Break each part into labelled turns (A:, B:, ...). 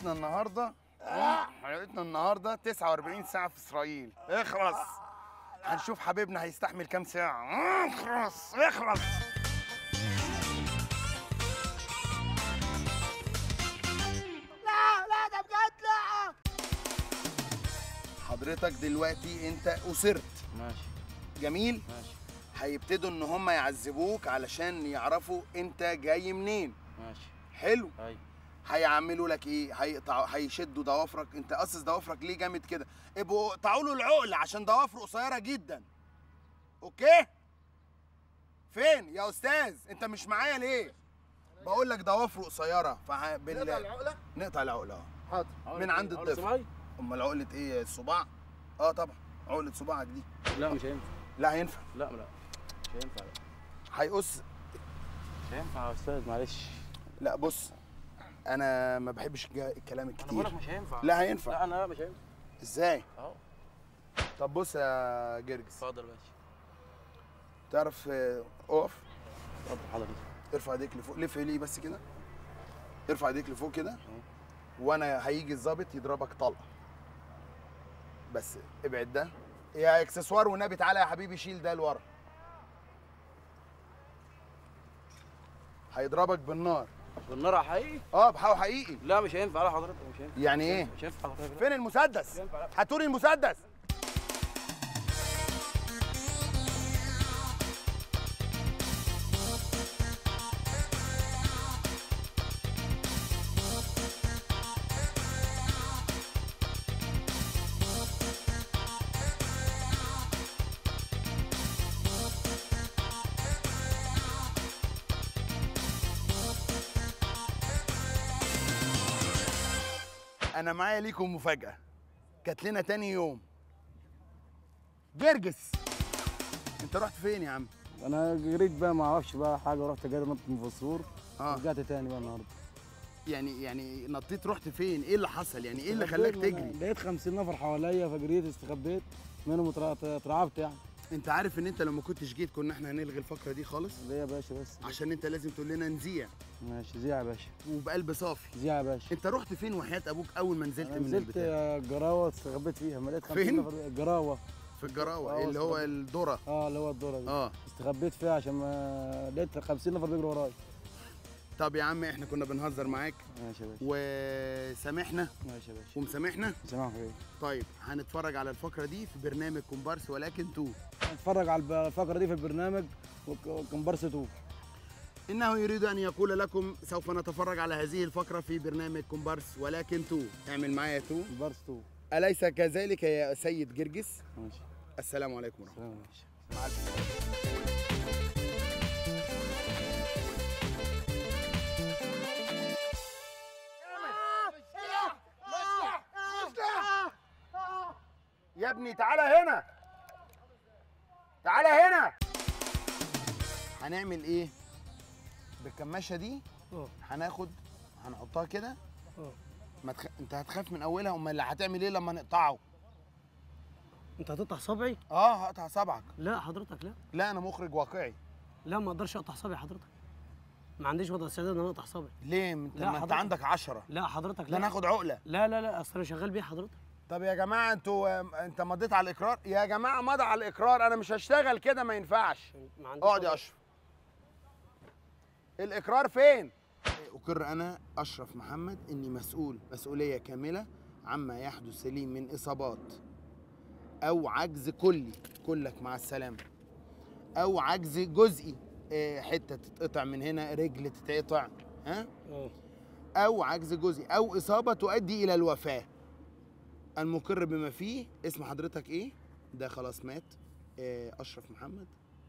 A: حلقتنا النهارده 49 ساعة في إسرائيل. اخلص. هنشوف حبيبنا هيستحمل كام ساعة. اخلص.
B: لا ده بجد لا.
A: حضرتك دلوقتي انت أسرت.
C: ماشي.
A: جميل؟
C: ماشي.
A: هيبتدوا ان هم يعذبوك علشان يعرفوا انت جاي منين.
C: ماشي.
A: حلو؟
C: ايوه.
A: هيعملوا لك ايه؟ هيشدوا ضوافرك. انت قصص ضوافرك ليه جامد كده؟ ابقوا اقطعوا له العقل عشان ضوافره قصيره جدا. اوكي؟ فين يا استاذ؟ انت مش معايا ليه؟ بقول لك ضوافره قصيره
B: نقطع العقله؟
A: نقطع العقله اه.
B: حاضر.
A: من عند الضفر. امال عقله ايه؟ الصباع؟ اه طبعا عقله صباعك دي.
C: لا مش هينفع.
A: لا هينفع.
C: لا مش هينفع. لا
A: هيقص.
C: مش هينفع يا استاذ معلش.
A: لا بص انا ما بحبش الكلام الكتير.
C: انا بقول لك مش هينفع.
A: لا هينفع.
C: لا انا مش هينفع.
A: ازاي؟
C: اهو.
A: طب بص يا جرجس.
C: اتفضل يا باشا.
A: تعرف اقف.
C: اتفضل حضرتك.
A: ارفع ايديك لفوق. لف ليه بس كده. ارفع ايديك لفوق كده. وانا هيجي الظابط يضربك طلقه. بس ابعد ده يا اكسسوار والنبي. تعالى يا حبيبي شيل ده لورا. هيضربك بالنار.
C: بالنار حقيقي؟
A: اه بحاول حقيقي.
C: لا مش هينفع. لا حضرتك مش هينفع.
A: يعني ايه؟
C: مش هينفع حضرتك.
A: فين المسدس؟ هاتولي المسدس. أنا معايا ليكم مفاجأة. جات لنا تاني يوم. جرجس أنت رحت فين يا عم؟
D: انا جريت بقى ما اعرفش بقى حاجه، ورحت جاي نط من الفسفور. رجعت تاني بقى النهارده.
A: يعني نطيت رحت فين؟ إيه اللي حصل؟ يعني إيه اللي خلاك تجري؟
D: لقيت 50 نفر حواليا فجريت استخبيت منهم اترعبت يعني.
A: أنت عارف إن أنت لو ما كنتش جيت كنا إحنا هنلغي الفقرة دي خالص؟
D: ليه يا باشا بس؟
A: عشان أنت لازم تقول لنا نذيع.
D: ماشي زيع يا باشا.
A: وبقلب صافي.
D: زيع يا باشا.
A: أنت رحت فين وحياة أبوك أول ما نزلت من
D: نزلت الجراوه استخبيت فيها. ما لقيت 50 نفر. الجراوه.
A: في الجراوه اللي هو الذره.
D: اللي هو الذره دي. استخبيت فيها عشان ما لقيت 50 نفر بيجروا ورايا.
A: طب يا عم احنا كنا بنهزر معاك.
D: ماشي يا باشا.
A: وسامحنا.
D: ماشي يا باشا.
A: ومسامحنا.
D: سامحك ايه.
A: طيب هنتفرج على الفقره دي في برنامج كومبارس ولكن تو.
D: هنتفرج على الفقره دي في البرنامج كومبارس تو.
A: إنه يريد أن يقول لكم سوف نتفرج على هذه الفقرة في برنامج كومبارس ولكن تو. اعمل معايا تو.
D: كومبارس تو.
A: أليس كذلك يا سيد جرجس؟
D: ماشي.
A: السلام عليكم ورحمة الله.
D: مع
A: يا ابني تعالى هنا. تعالى هنا. هنعمل ايه؟ بالكماشة دي هنحطها كده. انت هتخاف من اولها. امال هتعمل ايه لما نقطعه؟
E: انت هتقطع صبعي؟
A: هقطع صبعك.
E: لا حضرتك لا.
A: لا انا مخرج واقعي.
E: لا ما اقدرش اقطع صبعي حضرتك. ما عنديش وضع استعداد ان انا اقطع صبعي.
A: ليه؟ انت عندك 10.
E: لا حضرتك
A: لا ناخد عقله.
E: لا اصل انا شغال بيه حضرتك.
A: طب يا جماعه انت مضيت على الاقرار. يا جماعه مضى على الاقرار. انا مش هشتغل كده ما ينفعش. اقعد يا اشرف. الاقرار فين؟ اقر انا اشرف محمد اني مسؤول مسؤوليه كامله عما يحدث لي من اصابات او عجز كلي. كلك مع السلامه. او عجز جزئي. حته تتقطع من هنا، رجل تتقطع. او عجز جزئي او اصابه تؤدي الى الوفاه. المقر بما فيه. اسم حضرتك ايه؟ ده خلاص مات. اشرف محمد.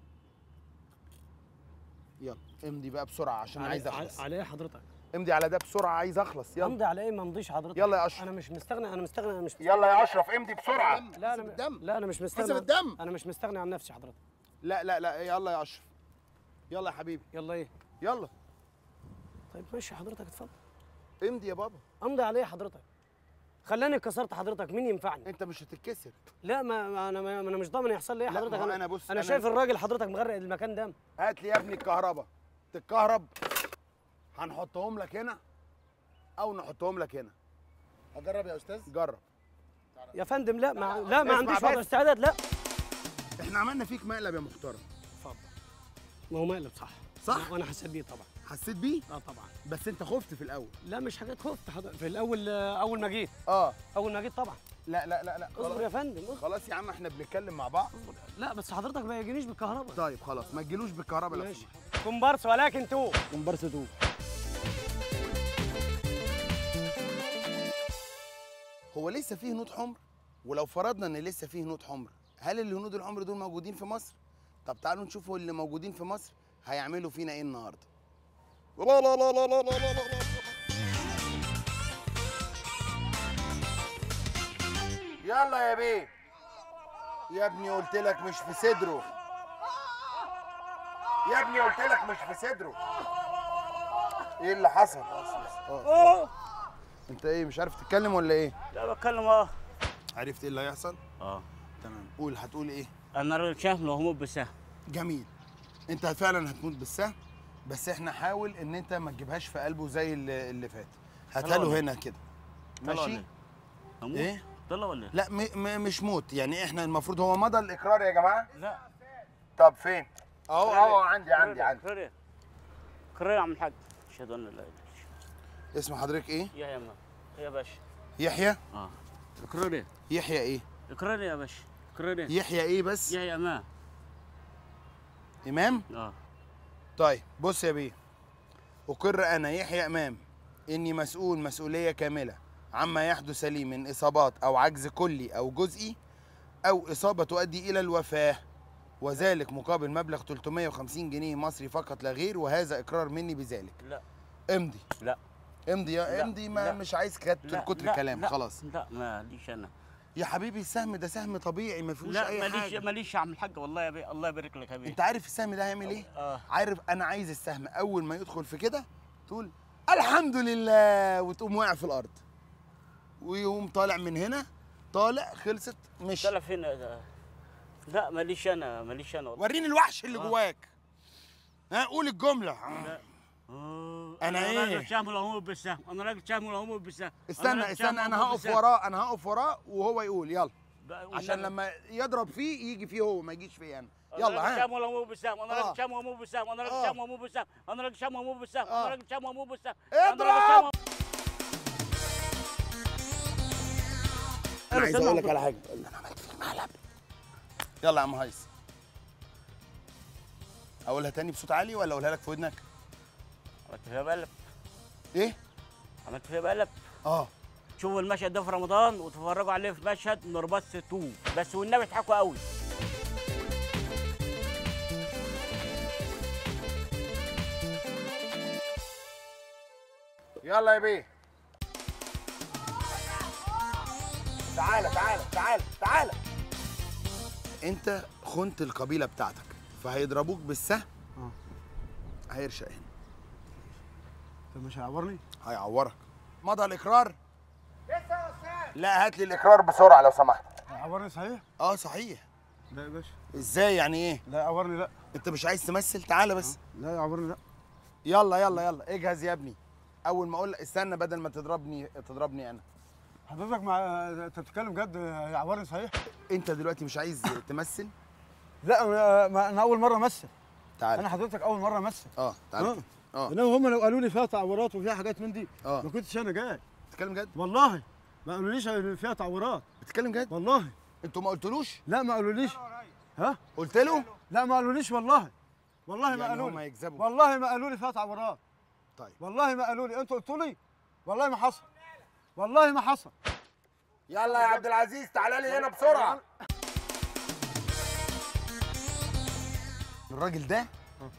A: يلا امضي بقى بسرعه عشان عايز اخلص.
E: على ايه حضرتك؟
A: امضي على ده بسرعه عايز اخلص. يلا
E: امضي على ايه؟ ما امضيش حضرتك.
A: يلا يا اشرف.
E: انا مش مستغني.
A: يلا يا اشرف امضي بسرعه.
E: لا انا مش مستغني.
A: حسب الدم.
E: انا مش مستغني عن نفسي حضرتك.
A: لا يلا يا اشرف. يلا يا حبيبي.
E: يلا ايه؟
A: يلا.
E: طيب ماشي حضرتك اتفضل.
A: امضي يا بابا.
E: امضي على ايه حضرتك؟ خلاني كسرت حضرتك. مين ينفعني؟
A: انت مش هتتكسر.
E: لا ما انا مش ضامن يحصل لي ايه حضرتك.
A: انا بص
E: انا شايف الراجل حضرتك مغرق المكان دم.
A: هات لي يا ابني الكهرباء. تتكهرب. هنحطهم لك هنا او نحطهم لك هنا.
B: اجرب يا استاذ؟
A: جرب.
E: يا فندم لا ما
A: اسمع
E: عنديش
A: بس.
E: وضع استعداد لا.
A: احنا عملنا فيك مقلب يا محترم.
E: اتفضل. ما هو مقلب صح.
A: صح؟
E: وانا حسيت بيه طبعا.
A: حسيت بيه؟
E: اه طبعا.
A: بس انت خفت في الاول.
E: لا مش حاجات خفت في الاول اول ما جيت.
A: اه
E: اول ما جيت طبعا.
A: لا لا لا لا
E: اصبر يا فندم اصبر.
A: خلاص يا عم احنا بنتكلم مع بعض.
E: لا بس حضرتك ما يجينيش بالكهرباء.
A: طيب خلاص ما تجيلوش بالكهرباء لو
E: ماشي.
A: سمحت.
E: كومبارس ولكن تو.
D: كومبارس 2.
A: هو لسه فيه هنود حمر؟ ولو فرضنا ان لسه فيه هنود حمر، هل الهنود الحمر دول موجودين في مصر؟ طب تعالوا نشوفوا اللي موجودين في مصر هيعملوا فينا ايه النهارده. لا لا لا لا لا لا لا. يلا يا بيه. يا ابني قلت لك مش في صدره. يا ابني قلت لك مش في صدره. ايه اللي حصل؟ انت ايه مش عارف تتكلم ولا ايه؟
C: لا بتكلم
A: عرفت ايه اللي هيحصل؟ تمام. قول هتقول ايه؟
C: انا راجل شهم وهموت بسهم.
A: جميل. انت فعلا هتموت بالسهم، بس احنا حاول ان انت ما تجيبهاش في قلبه زي اللي فات. هاتها له هنا كده. ماشي؟ ايه؟
C: طلع ولا ايه؟
A: لا مش موت، يعني احنا المفروض هو مضى الاقرار يا جماعه؟
C: لا.
A: طب فين؟ اهو عندي.
C: كرر يا عم الحاج. اشهد ان لا اله الا الله.
A: اسم حضرتك ايه؟
C: يا باشا.
A: يحيى؟
C: اقرر ايه؟
A: يحيى ايه؟
C: اقرر يا باشا. اقرر ايه؟
A: يحيى ايه بس؟
C: يحيى امام.
A: امام؟ طيب بص يا بيه، اقر انا يحيى امام اني مسؤول مسؤوليه كامله عما يحدث لي من اصابات او عجز كلي او جزئي او اصابه تؤدي الى الوفاه، وذلك مقابل مبلغ 350 جنيه مصري فقط لا غير، وهذا اقرار مني بذلك.
C: لا.
A: امضي.
C: لا.
A: امضي يا امضي. ما مش عايز كتر كلام. خلاص.
C: لا ماليش انا.
A: يا حبيبي السهم ده سهم طبيعي ما فيهوش اي حاجه.
C: لا ماليش يا عم الحاج والله يا بيه. الله يبارك لك يا بيه.
A: انت عارف السهم ده هيعمل ايه؟ عارف انا عايز السهم اول ما يدخل في كده تقول الحمد لله وتقوم واقع في الارض، ويقوم طالع من هنا. طالع خلصت. مش
C: طالع فين؟ لا ماليش انا والله.
A: وريني الوحش اللي جواك. ها قول الجمله.
C: لا.
A: انا ايه؟
C: راجل شهم وهموت بالسهم. انا راجل شهم وهموت بالسهم.
A: استنى انا هقف وراه وهو يقول يلا، عشان لما يضرب فيه يجي فيه هو ما يجيش فيه انا. يلا ها.
C: انا راجل شهم وهموت بالسهم. انا راجل شهم وهموت بالسهم. انا راجل شهم وهموت بالسهم. انا راجل شهم وهموت بالسهم. انا راجل شهم وهموت بالسهم.
A: اضرب. انا عايز اقول لك على حاجه. انا عملت فيك مقلب. يلا يا عم هيثم. اقولها تاني بصوت عالي ولا اقولها لك في ودنك؟
C: عملت فيها بقلب.
A: ايه؟
C: عملت فيها بقلب. شوفوا المشهد ده في رمضان وتفرجوا عليه في مشهد نورباس 2 بس، والنبي اضحكوا قوي.
A: يلا يا بيه. تعالى. انت خنت القبيله بتاعتك فهيضربوك بالسهم. هيرشق هنا.
D: طب مش هيعورني؟
A: هيعورك. مضى الاقرار؟ لسه يا استاذ. لا هات لي الاقرار بسرعه لو سمحت.
D: هيعورني صحيح؟
A: صحيح.
D: لا يا باشا.
A: ازاي يعني ايه؟
D: لا يعورني لا.
A: انت مش عايز تمثل؟ تعالى بس.
D: لا يعورني لا.
A: يلا اجهز يا ابني. اول ما اقول استنى بدل ما تضربني انا.
D: حضرتك انت بتتكلم جد؟ يعورني صحيح؟
A: انت دلوقتي مش عايز تمثل؟
D: لا انا اول مره امثل.
A: تعالى.
D: انا حضرتك اول مره امثل.
A: تعالى.
D: انما هم لو قالوا لي فيها تعورات وفيها حاجات من دي ما كنتش انا جاي.
A: بتتكلم جد؟
D: والله ما قالوليش فيها تعورات.
A: بتتكلم جد؟
D: والله.
A: انتوا ما قلتلوش؟
D: لا ما قالوليش. ها؟
A: قلت له؟
D: لا ما قالوليش والله. والله
A: يعني
D: ما قالوا
A: لي.
D: والله ما قالوا لي فيها تعورات.
A: طيب.
D: والله ما قالوا لي. انتوا قلتوا لي؟ والله ما حصل. والله ما حصل.
A: يلا يا عبد العزيز تعالى لي هنا بسرعه. الراجل ده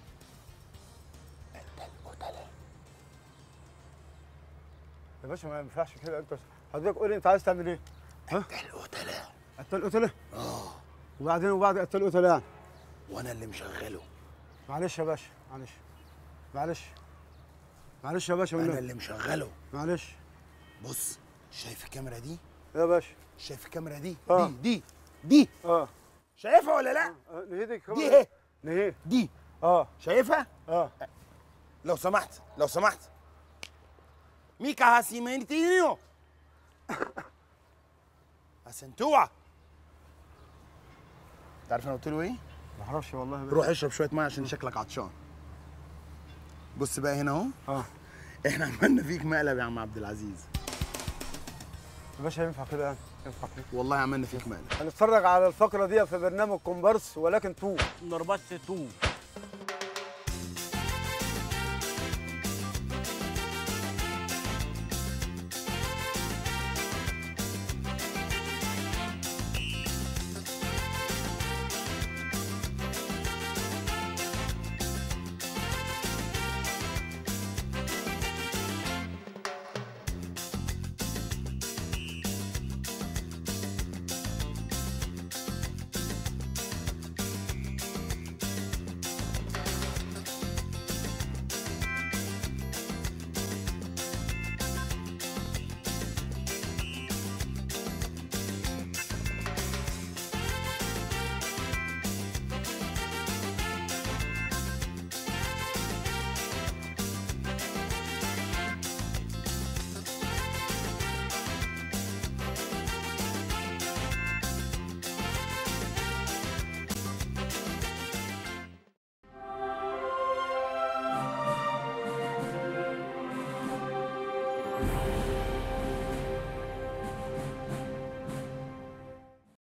D: يا باشا ما ينفعش كده. انت حضرتك قول لي انت عايز تعمل ايه؟ قتل قتله. وبعدين وبعد قتل قتله يعني.
A: وانا اللي مشغله.
D: معلش يا باشا معلش يا باشا.
A: انا اللي مشغله.
D: معلش.
A: بص شايف الكاميرا دي؟
D: يا باشا
A: شايف الكاميرا دي؟
D: دي
A: شايفها ولا لا؟
D: نهيدك
A: دي اهي.
D: نهي
A: دي شايفها؟ لو سمحت ميكا هاسيمنتينيو عشان توعى. انت عارف انا قلت له ايه؟
D: ما اعرفش والله.
A: روح اشرب شويه ميه عشان شكلك عطشان. بص بقى هنا اهو. احنا عملنا فيك مقلب يا عم عبد العزيز.
D: يا باشا ينفع كده يعني؟ ينفع كده؟
A: والله عملنا فيك مقلب.
D: هنتفرج على الفقره دي في برنامج كومبارس ولكن تو
C: نربس 2.